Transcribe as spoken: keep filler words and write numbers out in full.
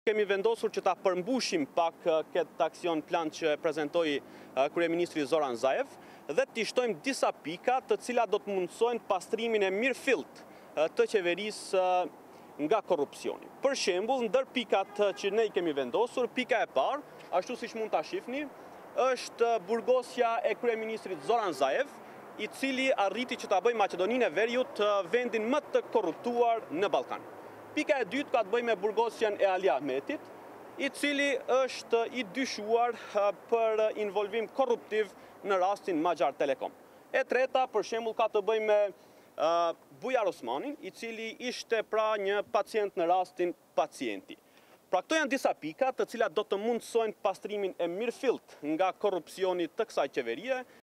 Kemi vendosur që ta përmbushim pak këtë aksion plan që prezentoi kryeministri Zoran Zaev dhe t'i shtojmë disa pika të cilat do të mundsojnë pastrimin e mirëfillt të qeverisë nga korrupsioni. Për shembull, ndër pikat që ne i kemi vendosur, pika e parë, ashtu siç mund ta shihni, është burgosja e kryeministrit Zoran Zaev, i cili arriti që ta bëjë Maqedoninë e Veriut vendin më të korruptuar në Ballkan. Pika e dytë ka të bëjë me burgosjen e Ali Ahmetit, i cili është i dyshuar për involvim korruptiv në rastin Magyar Telekom. E treta, për shembull, ka të bëjë me uh, Bujar Osmanin, i cili ishte pra një pacient në rastin pacienti. Pra këto janë disa pika të cilat do të mundsojnë pastrimin e mirëfillt nga korrupsioni të kësaj qeverie.